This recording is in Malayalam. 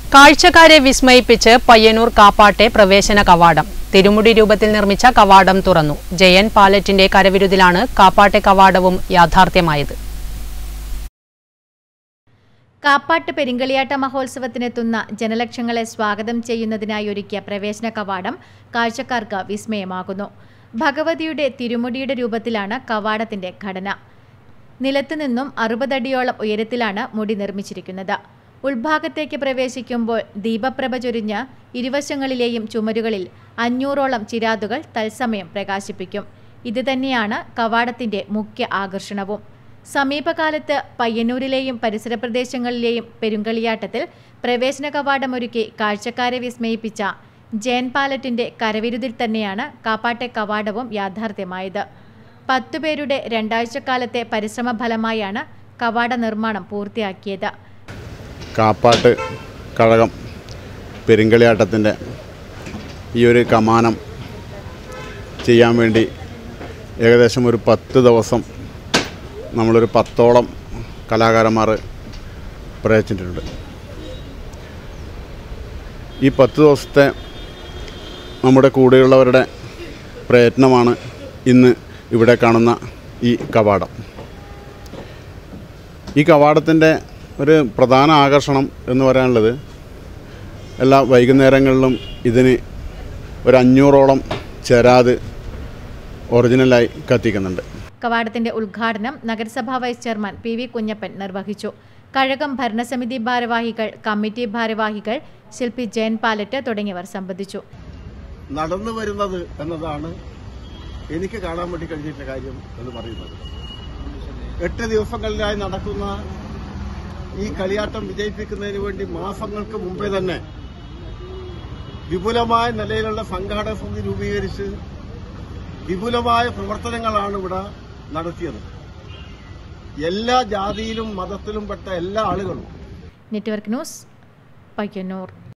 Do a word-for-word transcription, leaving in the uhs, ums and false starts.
കാഴ്ചക്കാരെ വിസ്മയിപ്പിച്ച് പയ്യന്നൂർ കാപ്പാട്ടെ പ്രവേശന കവാടം. തിരുമുടി രൂപത്തിൽ നിർമ്മിച്ച കവാടം തുറന്നു. ജയൻ പാലറ്റിന്റെ കരവിരുതിലാണ് കാപ്പാട്ടെ കവാടവും യാഥാർത്ഥ്യമായത്. കാപ്പാട്ട് പെരിങ്കളിയാട്ട മഹോത്സവത്തിനെത്തുന്ന ജനലക്ഷങ്ങളെ സ്വാഗതം ചെയ്യുന്നതിനായി ഒരുക്കിയ പ്രവേശന കവാടം കാഴ്ചക്കാർക്ക് വിസ്മയമാകുന്നു. ഭഗവതിയുടെ തിരുമുടിയുടെ രൂപത്തിലാണ് കവാടത്തിന്റെ ഘടന. നിലത്തുനിന്നും അറുപതടിയോളം ഉയരത്തിലാണ് മുടി നിർമ്മിച്ചിരിക്കുന്നത്. ഉൾഭാഗത്തേക്ക് പ്രവേശിക്കുമ്പോൾ ദീപപ്രഭ ചൊരിഞ്ഞ ഇരുവശങ്ങളിലെയും ചുമരുകളിൽ അഞ്ഞൂറോളം ചിരാതുകൾ തത്സമയം പ്രകാശിപ്പിക്കും. ഇതുതന്നെയാണ് കവാടത്തിന്റെ മുഖ്യ ആകർഷണവും. സമീപകാലത്ത് പയ്യന്നൂരിലെയും പരിസര പ്രദേശങ്ങളിലെയും പെരുങ്കളിയാട്ടത്തിൽ പ്രവേശന കവാടമൊരുക്കി കാഴ്ചക്കാരെ വിസ്മയിപ്പിച്ച ജയൻ പാലറ്റിന്റെ കരവിരുതിൽ തന്നെയാണ് കാപ്പാട്ടെ കവാടവും യാഥാർത്ഥ്യമായത്. പത്തുപേരുടെ രണ്ടാഴ്ചക്കാലത്തെ പരിശ്രമ ഫലമായാണ് കവാട നിർമ്മാണം പൂർത്തിയാക്കിയത്. കാപ്പാട്ട് കഴകം പെരിങ്കളിയാട്ടത്തിൻ്റെ ഈ ഒരു കമാനം ചെയ്യാൻ വേണ്ടി ഏകദേശം ഒരു പത്ത് ദിവസം നമ്മളൊരു പത്തോളം കലാകാരന്മാർ പ്രയത്നിച്ചിട്ടുണ്ട്. ഈ പത്ത് ദിവസത്തെ നമ്മുടെ കൂടെയുള്ളവരുടെ പ്രയത്നമാണ് ഇന്ന് ഇവിടെ കാണുന്ന ഈ കവാടം. ഈ കവാടത്തിൻ്റെ ഒരു പ്രധാന ആകർഷണം എന്ന് പറയാനുള്ളത് എല്ലാ വൈകുന്നേരങ്ങളിലും ഇതിന് ഒരു അഞ്ഞൂറോളം ചെരാത് ഒറിജിനലായി കത്തിക്കുന്നുണ്ട്. കവാടത്തിന്റെ ഉദ്ഘാടനം നഗരസഭാ vice chairman P V Kunhappan നിർവഹിച്ചു. കഴകം ഭരണസമിതി ഭാരവാഹികൾ, കമ്മിറ്റി ഭാരവാഹികൾ, ശില്പി ജയൻ പാലറ്റ് തുടങ്ങിയവർ സംബന്ധിച്ചു. നടന്നു വരുന്നത് എന്നതാണ് എനിക്ക് കാണാൻ വേണ്ടി കഴിഞ്ഞിട്ടുള്ള കാര്യം എന്ന് പറയുന്നത്. എട്ട് ദിവസങ്ങളിലായി നടക്കുന്ന ഈ കളിയാട്ടം വിജയിപ്പിക്കുന്നതിന് വേണ്ടി മാസങ്ങൾക്ക് മുമ്പേ തന്നെ വിപുലമായ നിലയിലുള്ള സംഘാടക സമിതി രൂപീകരിച്ച് വിപുലമായ പ്രവർത്തനങ്ങളാണ് ഇവിടെ നടത്തിയത്. എല്ലാ ജാതിയിലും മതത്തിലും പെട്ട എല്ലാ ആളുകളും. Network news, Payyanur.